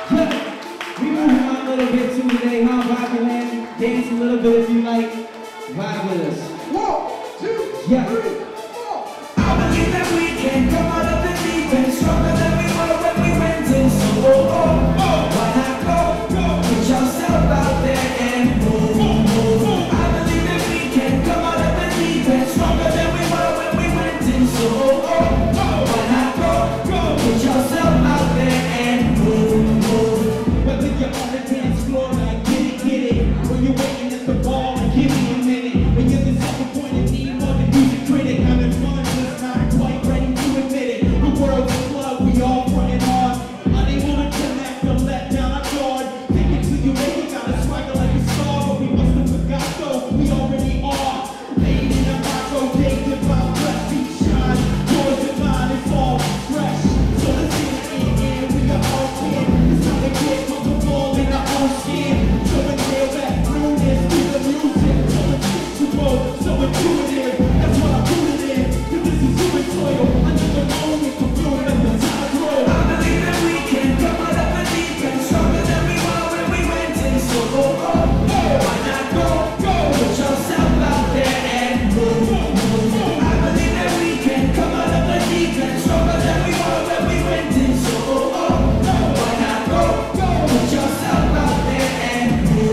We moving on a little bit too today, huh? Vibe land, dance a little bit if you like. Vibe with us. 1, 2, Yeah. 3, 4. I believe that we can come out of the deep end stronger than we were when we went in. So why not go? Put yourself out there and move. I believe that we can come out of the deep end stronger than we were when we went in. So why not go? Put yourself out there and move. Whether you're on the dance floor, like get it. When you're waiting at the bar, like give me a minute. When you're disappointed, need more than music critic. I'm in front, just not quite ready to admit it. The world's a club, we all running hard. Unable to connect, don't let down our guard. Take it till you make it, gotta swagger like a star. But we must have forgot though, we already are. Made in a micro, day divine, fresh beat shine. Yours divine, it's all fresh. So let's get it in, we got all in. It's time to get comfortable in our own skin. Showing real back newness through the music. So instinctual, so intuitive. That's what I'm rooted in. Cause this is human soil. Under the moment, confused as the tide roll. I believe that we can come out of the deep end stronger than we were when we went in. So why not go? Put yourself out there and move. I believe that we can come out of the deep end stronger than we were when we went in. So why not go? Put yourself out there and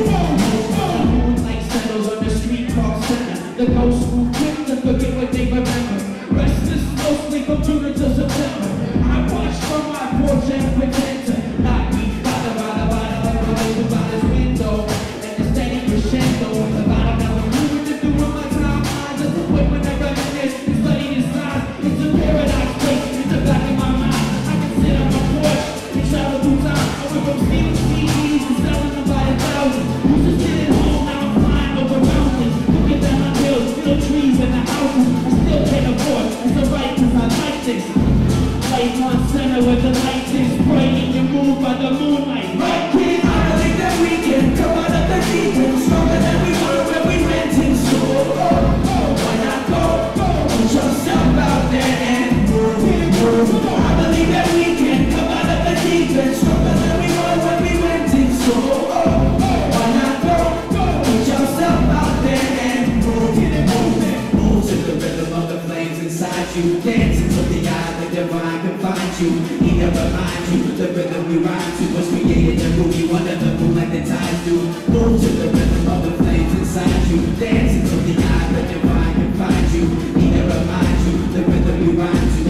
move. Like settles on the street called center. The ghosts move quick to forget what they remember. Restless, mostly from June to September. I watch from my porch and pretend to not be bothered by this window. And the steady crescendo. The bottom of the moon to do with my timeline. Just a quick when I reminisce and study the signs. It's a paradise place in the back of my mind. I can sit on my porch and travel through time. I went from stealing CDs and selling them by the thousands. Used to sit at home, now I'm flying over mountains. Looking down on hills, little trees and the houses. I still can't afford, it's alright cause I like this. Light one center where the light is bright and you move by the moonlight. Right, kid? I believe that we can come out of the deep end stronger than we were when we went in. So why not go? Put yourself out there and move. I believe that we can come out of the deep end stronger than we were when we went in. So why not go? Put yourself out there and move. Move to the rhythm of the flames inside you. Dance until the eye of the divine can find you. He never remind you. The rhythm we rhyme to was created and move you under the moon like the tides do. Move to the rhythm of the flames inside you. Dance until the eye of the divine can find you. He never remind you. The rhythm we rhyme to